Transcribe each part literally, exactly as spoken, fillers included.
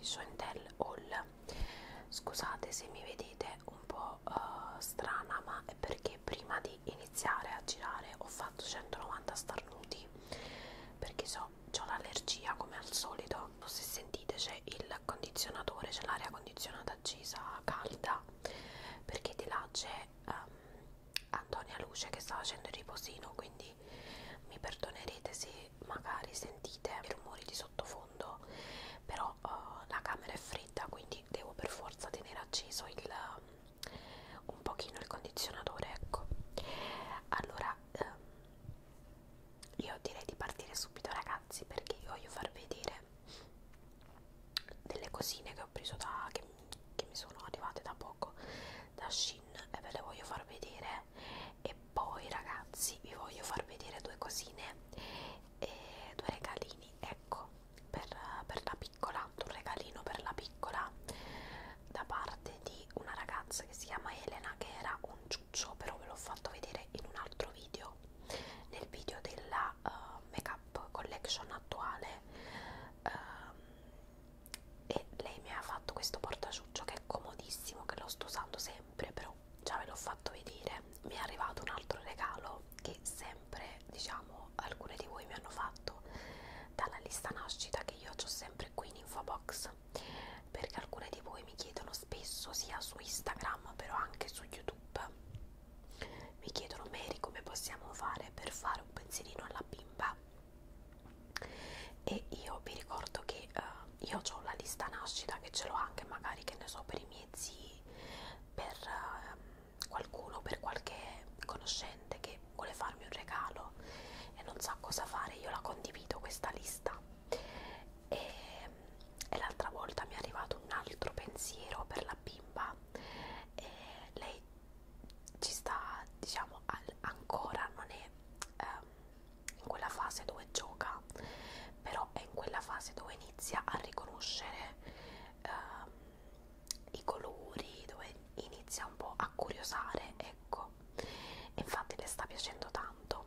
Show and Tell Haul. Scusate se mi vedete un po' uh, strana, ma è perché prima di iniziare a girare ho fatto centonovanta starnuti, perché so, ho l'allergia come al solito. Se sentite c'è il condizionatore, c'è l'aria condizionata accesa calda, perché di là c'è um, Antonia Luce che sta facendo il riposino, quindi mi perdonerete se magari sentite i rumori di sottofondo, però uh, la camera è fredda, quindi devo per forza tenere acceso il, um, un pochino il condizionatore, ecco. Allora um, io direi di partire subito, ragazzi, perché vi voglio far vedere delle cosine che ho preso da che, che mi sono arrivate da poco da Shein e ve le voglio far vedere. E poi, ragazzi, vi voglio far vedere due cosine e due regalini, ecco, per, per la piccola, un regalino per la piccola da parte di una ragazza che si chiama Elena, che era un ciuccio, però ve l'ho fatto vedere in un altro video, nel video della uh, Makeup Collection attuale, uh, e lei mi ha fatto questo portaciuccio che è comodissimo, che lo sto usando sempre, però già ve l'ho fatto vedere. Mi è arrivato un altro regalo che sempre, diciamo, alcune di voi mi hanno fatto dalla lista nascita che io ho sempre qui in info box, perché alcune di voi mi chiedono spesso, sia su Instagram però anche su YouTube, mi chiedono: Mary, come possiamo fare per fare un pensierino alla bimba? E io vi ricordo che uh, io ho la lista nascita, che ce l'ho anche magari, che ne so, per i miei zii, per uh, qualcuno, per qualche conoscente che vuole farmi un regalo e non sa cosa fare, io la condivido questa lista. E, e l'altra volta mi è arrivato un altro pensiero per la bimba, e lei ci sta, diciamo, al, ancora non è um, in quella fase dove gioca, però è in quella fase dove inizia a riconoscere um, i colori, dove inizia un po' a curiosare, ecco. E infatti le sta piacendo tanto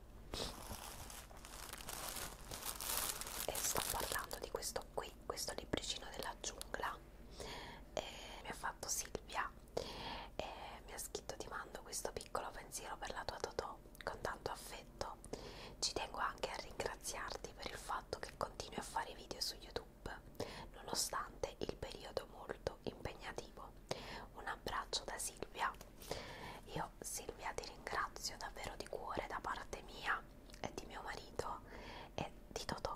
e sto parlando di questo qui, questo libricino della giungla. E mi ha fatto Silvia e mi ha scritto: ti mando questo piccolo pensiero per la tua Totò con tanto affetto. Ci tengo anche a ringraziarti per il fatto che continui a fare video su YouTube nonostante il periodo molto impegnativo. Un abbraccio da Silvia. Io, Silvia, ti ringrazio davvero di cuore da parte mia e di mio marito e di Totò.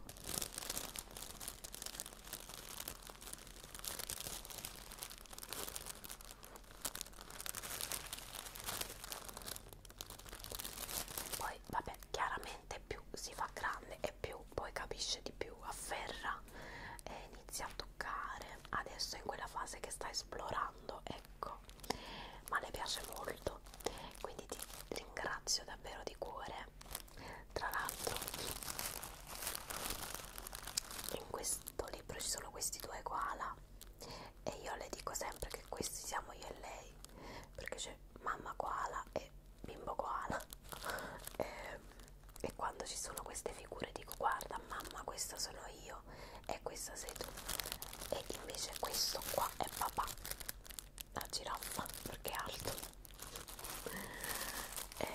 Poi vabbè, chiaramente più si fa grande e più poi capisce di più, afferra e inizia a toccare. Adesso è in quella fase che sta esplorando, ecco, ma le piace molto, quindi ti ringrazio davvero di cuore. Tra l'altro in questo libro ci sono questi due koala e io le dico sempre che questi siamo io e lei, perché c'è mamma koala e bimbo koala. e, e quando ci sono queste figure dico: guarda mamma, questa sono io e questa sei tu, e invece questo qua è papà, la giraffa, perché è alto. e,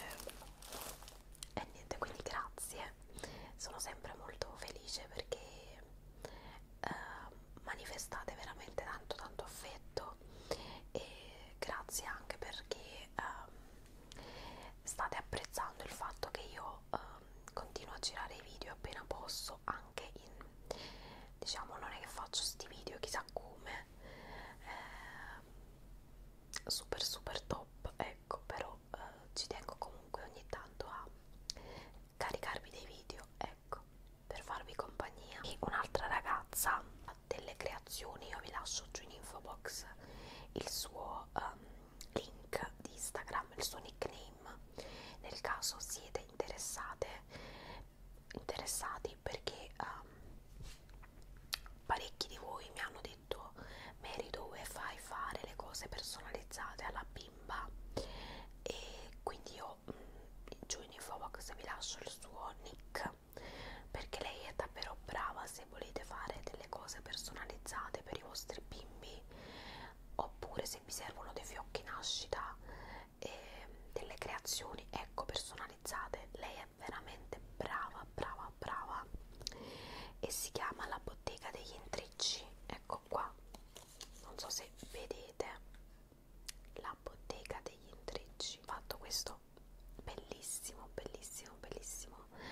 e niente, quindi grazie, sono sempre molto felice perché uh, manifestate veramente tanto tanto affetto, e grazie anche perché um, state apprezzando il fatto che io um, continuo a girare i video appena posso, anche in, diciamo, non è che faccio sti video chissà come eh, super super top, ecco, però eh, ci tengo comunque ogni tanto a caricarvi dei video, ecco, per farvi compagnia. E un'altra ragazza ha delle creazioni, io vi lascio giù in info box il suo um, link di Instagram, il suo nickname, nel caso siete interessate interessati, perché um, parecchi di voi mi hanno detto: Mary, dove fai fare le cose personalizzate alla bimba? E quindi io mh, giù in info box vi lascio il suo nick, perché lei è davvero brava se volete fare delle cose personalizzate per i vostri bimbi, oppure se vi servono dei fiocchi nascita, eh, delle creazioni, ecco, personalizzate. Lei è veramente brava, brava, brava, e si chiama La Bottega degli Intricci. Ecco qua, non so se vedete, La Bottega degli Intricci. Ho fatto questo bellissimo, bellissimo, bellissimo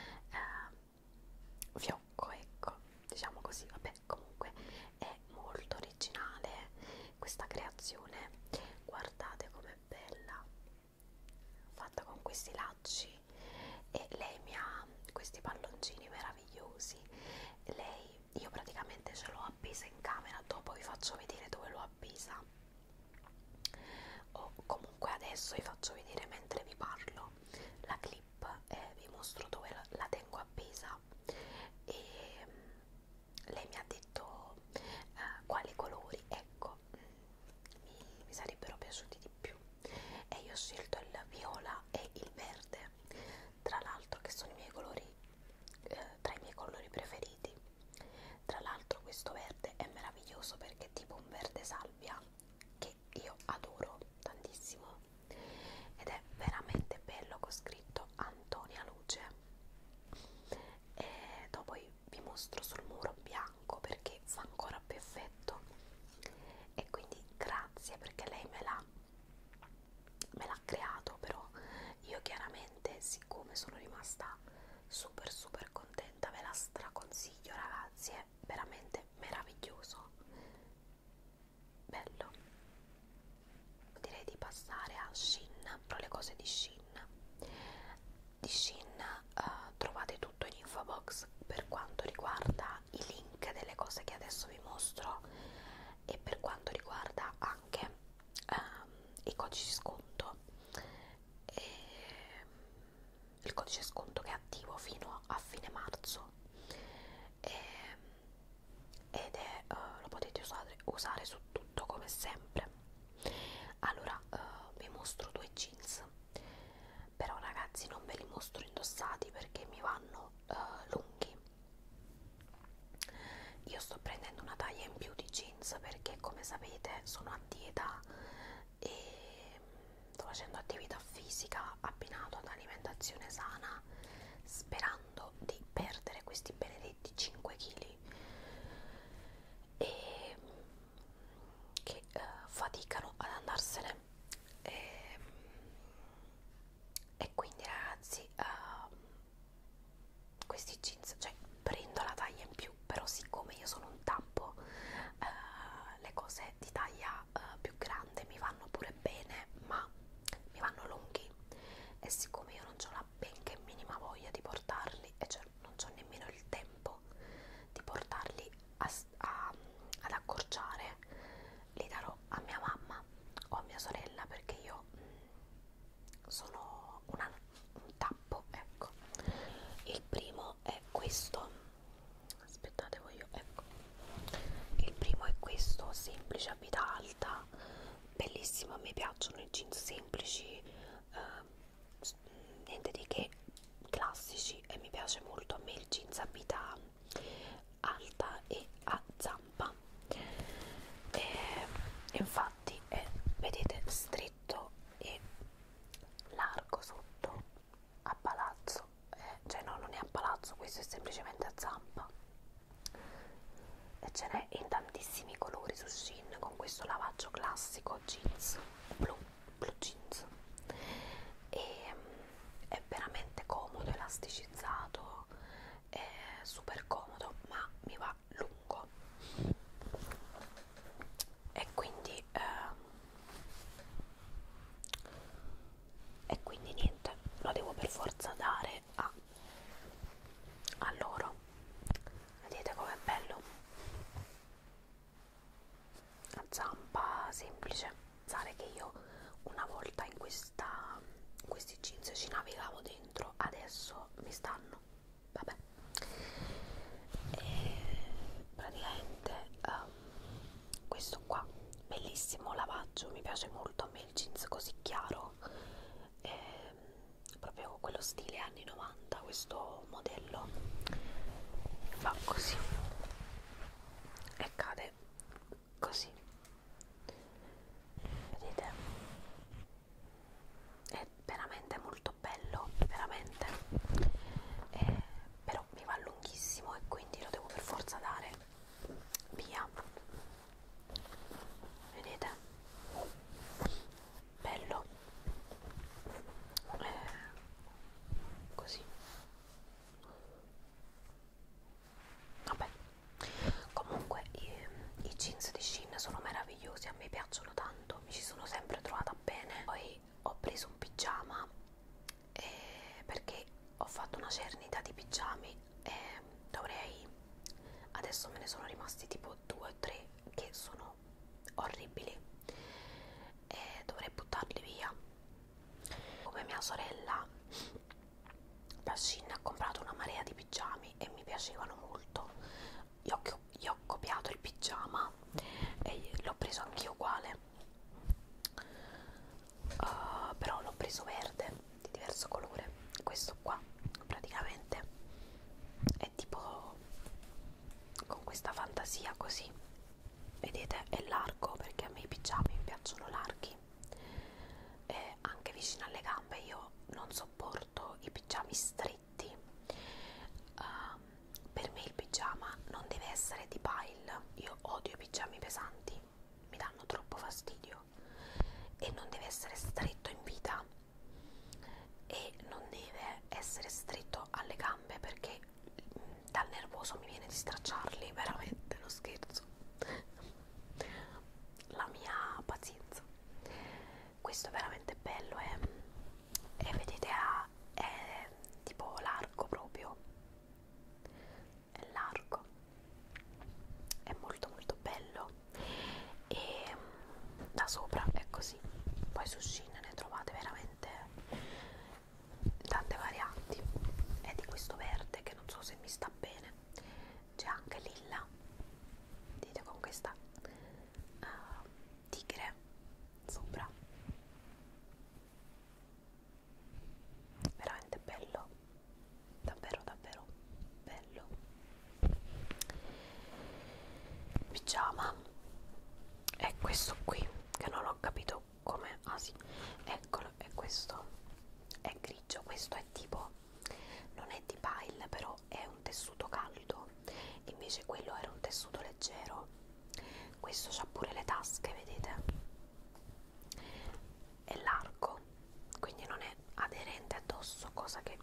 eh, fiocco, ecco, diciamo così. Vabbè, comunque è molto originale questa creazione, guardate com'è bella, fatta con questi lacci, e lei mi ha questi palloncini meravigliosi. Lei, io praticamente ce l'ho appesa in camera, dopo vi faccio vedere dove l'ho appesa, o comunque adesso vi faccio vedere mentre vi parlo la clip e vi mostro dove la, la tengo appesa. E lei mi ha detto uh, quali colori, ecco, mi, mi sarebbero piaciuti di più, e io ho scelto il viola e il verde, tra l'altro, che sono i miei colori, eh, tra i miei colori preferiti. Tra l'altro questo verde è meraviglioso perché è tipo un verde salvia che io adoro tantissimo, ed è veramente bello, con scritto Antonia Luce. E dopo vi mostro sul muro bianco perché fa ancora più effetto, e quindi grazie perché lei me l'ha me l'ha creato. Però io chiaramente, siccome sono rimasta super super contenta, ve la straconsiglio ragazzi, è veramente meraviglioso, bello. Direi di passare a Shein, però le cose di Shein di Shein uh, trovate tutto in info box per quanto riguarda i link delle cose che adesso vi mostro, e per quanto riguarda anche um, i codici sconto, e il codice sconto che è attivo fino a fine marzo, e, ed è uh, lo potete usare, usare su tutto come sempre. Allora uh, vi mostro due jeans, però ragazzi non ve li mostro indossati perché mi vanno uh, lunghi. Io sto prendendo una taglia in più di jeans perché, come sapete, sono a dieta e sto facendo attività fisica abbinato ad alimentazione sana, sperando di perdere questi benedetti cinque chili e che uh, faticano ad andarsene, e, e quindi ragazzi uh, questi jeans, cioè prendo la taglia in più, però siccome io sono un tappo, uh, le cose di taglia uh, più grande mi vanno pure bene, ma mi vanno lunghi, e siccome io non ho la benché minima voglia di portarli, e cioè non ho nemmeno il tempo di portarli a, a, ad accorciare, li darò a mia mamma o a mia sorella perché io mh, sono una, un tappo, ecco. Il primo è questo, aspettate, voglio, ecco, il primo è questo, semplice a vita alta, bellissimo. A me piacciono i jeans semplici, eh, niente di che, classici, e mi piace molto a me il jeans a vita alta e a zampa, e infatti è, vedete, stretto e largo sotto, a palazzo, eh, cioè no, non è a palazzo, questo è semplicemente a zampa, e ce n'è in tantissimi colori su Shein, con questo lavaggio classico jeans blu, blu jeans, e um, è veramente comodo, elasticizzato, è super comodo, ma mi va lungo, e quindi eh, e quindi niente, lo devo per forza dare a, a loro. Vedete com'è bello, a zampa semplice. Pensare che io una volta in questa in questi jeans ci navigavo dentro, adesso mi stanno, vabbè, e praticamente um, questo qua bellissimo lavaggio, mi piace molto a me il jeans così chiaro, e proprio quello stile anni novanta, questo modello va così e cade adesso me ne sono rimasti tipo due o tre che sono orribili e dovrei buttarli via. Come mia sorella, da Shein ha comprato una marea di pigiami e mi piacevano molto. Io, io ho copiato il pigiama e l'ho preso anch'io uguale, uh, però l'ho preso verde di diverso colore. Questo qua praticamente è tipo con questa fantasia così, vedete, è largo perché a me i pigiami mi piacciono larghi e anche vicino alle gambe. Io non sopporto i pigiami stretti. Uh, per me il pigiama non deve essere di pile, io odio i pigiami pesanti, mi danno troppo fastidio, e non deve essere stretto in vita e non deve essere stretto alle gambe perché dal nervoso mi viene di stracciarli, veramente, non scherzo. La mia pazienza. Questo è veramente bello, eh? E vedete, ha, è tipo largo proprio, è largo, è molto molto bello e da sopra è così. Poi su Shein ne trovate veramente tante varianti. È di questo verde che non so se mi sta bene, c'è anche lilla, vedete, con questa uh, tigre sopra, veramente bello, davvero davvero bello. Pigiama è questo qui che non ho capito come, ah sì, eccolo, è questo, è grigio. Questo è tipo, non è di pile però è un tessuto caldo, invece quello era un tessuto leggero. Questo c'ha pure le tasche, vedete, è largo, quindi non è aderente addosso, cosa che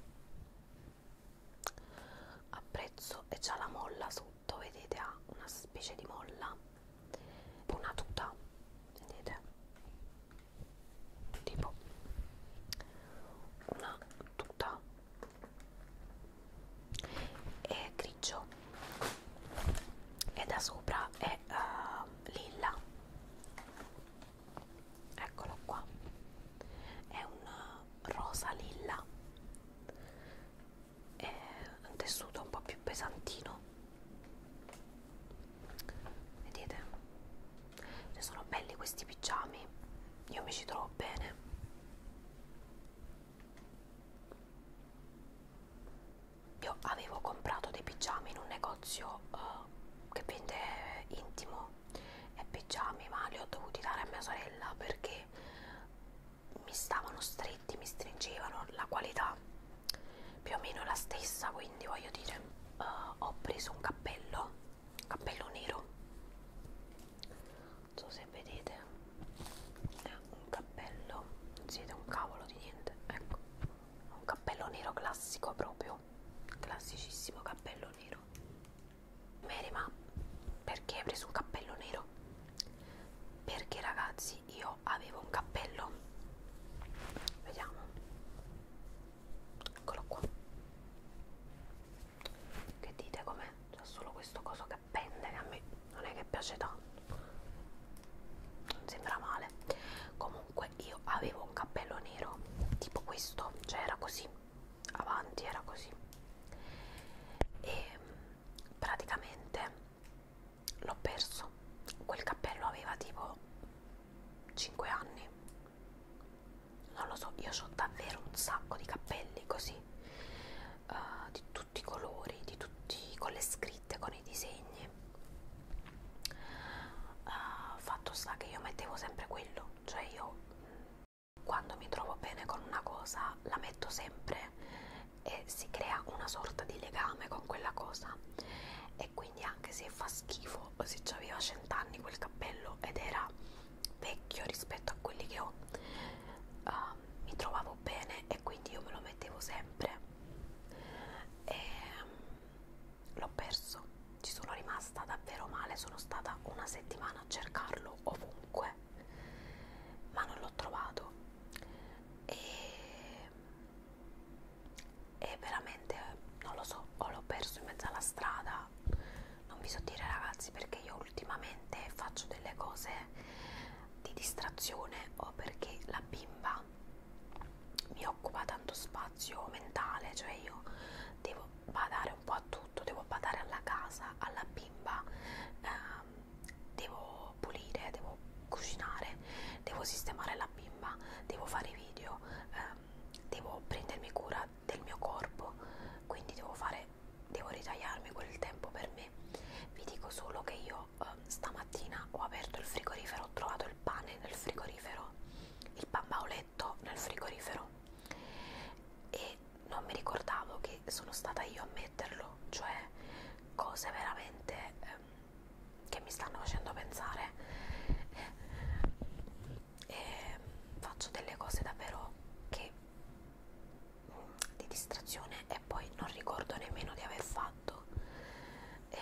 apprezzo, e c'ha la molla sotto, vedete, ha una specie di molla, una tuta, vedete, tipo una tuta, è grigio e da sopra è uh, lilla, eccolo qua, è un rosa lilla, è un tessuto un po' più pesantino, vedete, cioè sono belli questi pigiami, io mi ci trovo bene. Io avevo comprato dei pigiami in un negozio uh, che vende intimo e pigiami, ma li ho dovuti dare a mia sorella perché mi stavano stretti, mi stringevano, la qualità più o meno la stessa, quindi voglio dire, uh, ho preso un cappello, un cappello nero, non so se vedete, è un cappello, non si vede un cavolo di niente, ecco, un cappello nero classico proprio, classicissimo cappello nero. Mary, ma perché hai preso un cappello nero? Perché ragazzi, io avevo un cappello, vediamo, eccolo qua, che dite com'è? C'è solo questo coso che pende, che a me non è che piace tanto, non sembra male. Comunque io avevo un cappello nero tipo questo, cioè era così, avanti era così, e praticamente l'ho perso. Quel cappello aveva tipo cinque anni, non lo so, io ho davvero un sacco di cappelli così, uh, di tutti i colori, di tutti, con le scritte, con i disegni. Uh, fatto sta che io mettevo sempre quello, cioè io quando mi trovo bene con una cosa la metto sempre e si crea una sorta di legame con quella cosa, e quindi anche se fa schifo o se aveva cent'anni quel cappello ed era vecchio rispetto a quelli che ho, uh, mi trovavo bene e quindi io me lo mettevo sempre, e l'ho perso, ci sono rimasta davvero male, sono stata una settimana a cercarlo ovunque ma non l'ho trovato, e, e veramente non lo so, o l'ho perso in mezzo alla strada, non vi so dire ragazzi, perché io ultimamente faccio delle cose di distrazione o perché la bimba mi occupa tanto spazio mentale, cioè io devo badare un po' a tutto, devo badare alla casa, alla bimba, ehm, devo pulire, devo cucinare, devo sistemare la bimba, devo fare i video, ehm, devo prendermi cura del mio corpo, quindi devo fare, devo ritagliarmi quel tempo per me. Vi dico solo che io eh, stamattina ho aperto il frigorifero, ho trovato il pane nel frigorifero, il pan bauletto nel frigorifero, e non mi ricordavo che sono stata io a metterlo, cioè cose veramente ehm, che mi stanno facendo pensare. E faccio delle cose davvero che mh, di distrazione e poi non ricordo nemmeno di aver fatto, e,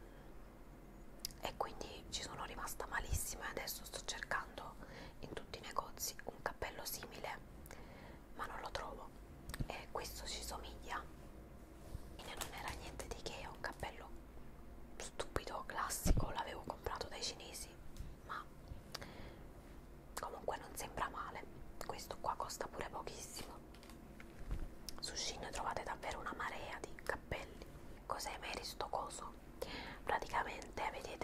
e quindi ci sono rimasta malissima e adesso sto cercando in tutti i negozi un cappello simile, ma non lo trovo, e questo ci somiglia. E non era niente di che, è un cappello stupido, classico, l'avevo comprato dai cinesi, ma comunque non sembra male. Questo qua costa pure pochissimo. Su Shein trovate davvero una marea di cappelli. Cos'è Mary sto coso? Praticamente vedete,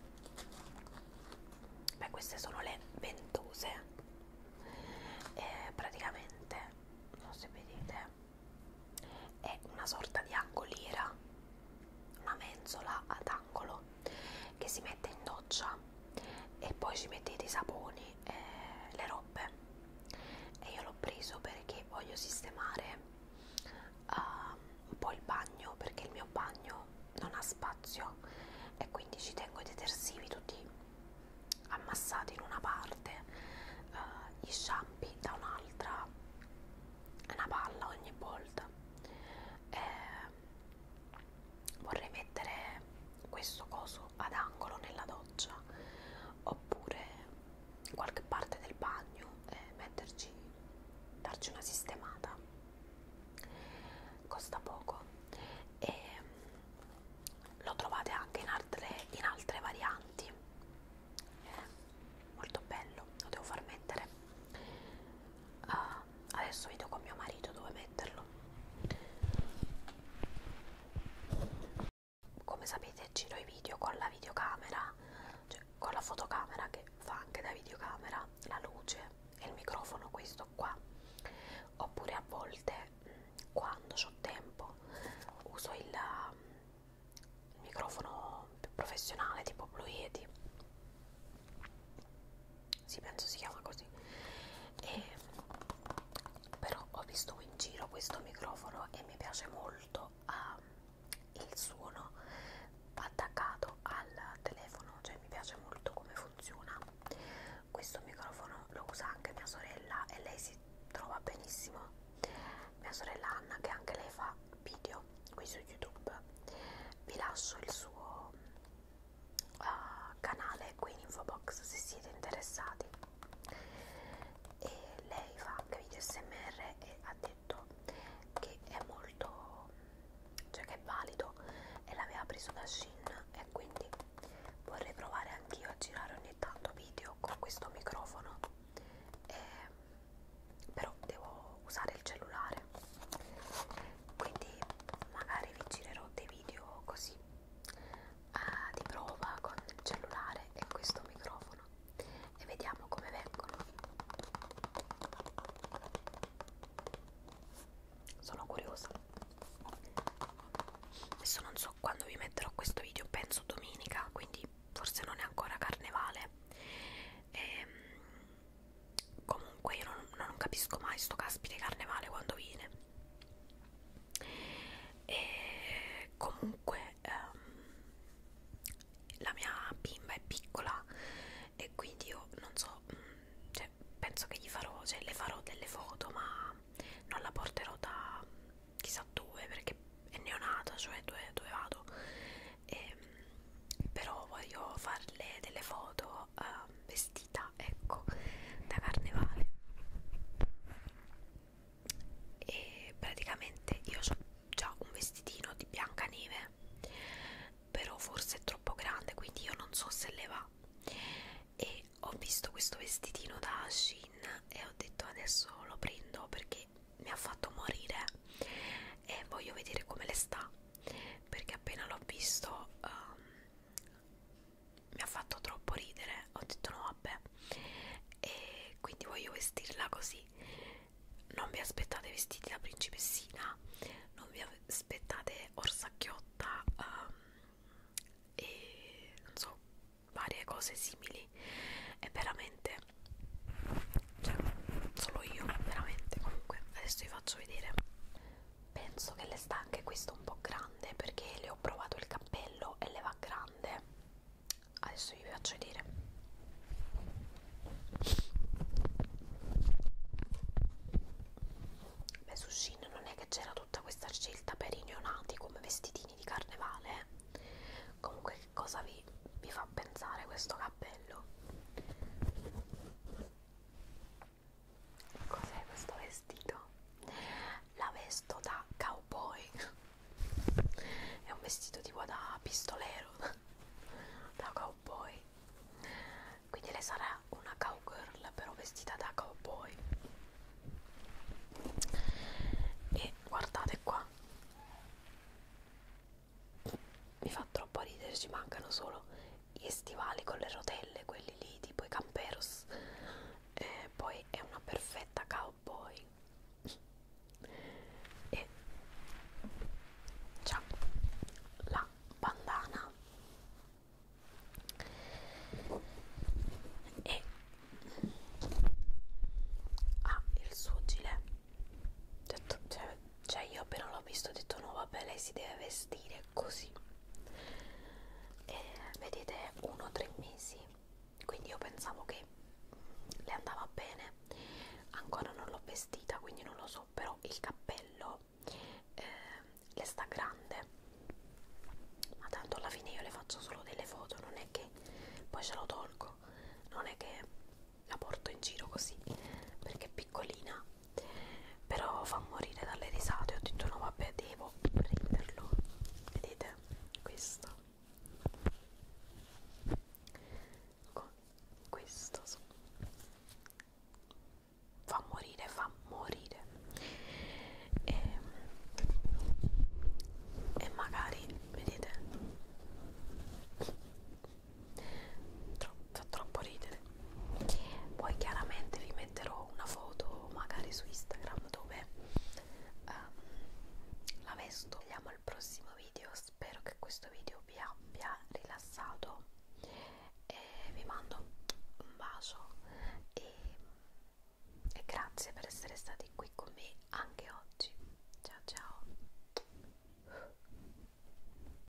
beh, queste sono le ventose, e praticamente, non so se vedete, è una sorta di angoliera, una mensola ad angolo che si mette in doccia e poi ci mettete i saponi e le robe, e io l'ho preso perché voglio sistemare uh, un po' il bagno, perché il mio bagno non ha spazio e quindi ci tengo i detersivi tutti ammassati in una parte, uh, gli shampoo da un'altra, una palla ogni volta. E vorrei mettere questo coso ad angolo nella doccia oppure in qualche parte del bagno e metterci, darci una sistemata. Costa poco e lo trovate anche in altre, in altre varianti. È molto bello, lo devo far mettere. Uh, adesso vedo con mio marito dove metterlo. Come sapete giro i video con la videocamera, cioè con la fotocamera che fa anche da videocamera, la luce e il microfono questo qua, oppure a volte quando ho tempo uso il, il microfono più professionale tipo Blue Yeti, sì, penso si chiama così. E però ho visto in giro questo microfono e mi piace molto uh, il suono attaccato al telefono, cioè mi piace molto come funziona. Questo microfono lo usa anche mia sorella e lei si trova benissimo. Mia sorella Anna, che anche lei fa video qui su YouTube, vi lascio il suo uh, canale qui in info box se siete interessati. E lei fa anche video S M R e ha detto che è molto, cioè che è valido, e l'aveva preso da Shein, e quindi vorrei provare anch'io a girare ogni tanto video con questo microfono, e, però devo usare il cellulare, quindi magari vi girerò dei video così ah, di prova con il cellulare e questo microfono e vediamo come vengono. Sono curiosa. Adesso non so quando vi metterò questo video, penso domenica, quindi forse non è ancora carnevale. E cose simili, è veramente, cioè, solo io, veramente. Comunque adesso vi faccio vedere. Penso che le sta anche questo un po' grande, perché le ho provato il cappello e le va grande. Adesso vi faccio vedere. Beh, su Shein non è che c'era tutta questa scelta per i neonati come vestitini di carnevale, eh. Comunque che cosa vi, vi fa pensare questo cappello? Cos'è questo vestito? La vesto da cowboy. È un vestito tipo da pistolero, da cowboy. Quindi lei sarà una cowgirl però vestita da cowboy. E guardate qua, mi fa troppo ridere, ci mancano solo gli stivali con le rotelle, quelli lì tipo i camperos. E poi è una perfetta cowboy e c'ha la bandana e ha il suo gilet. Detto, cioè, cioè io appena l'ho visto ho detto no vabbè, lei si deve vestire così. E vedete, uno o tre mesi, quindi io pensavo che le andava bene. Ancora non l'ho vestita, quindi non lo so, però il cappello eh, le sta grande, ma tanto alla fine io le faccio solo delle foto, non è che poi ce lo tolgo, non è che la porto in giro così, perché è piccolina. Però fa morire dalle risate, ho detto no vabbè, devo prenderlo. Vedete questo con questo fa morire, fa morire. E, e magari vedete, Tro fa troppo ridere. Poi chiaramente vi metterò una foto magari su Instagram dove um, la vesto. Vediamo al prossimo video, spero che questo video vi abbia rilassato e vi mando un bacio e, e grazie per essere stati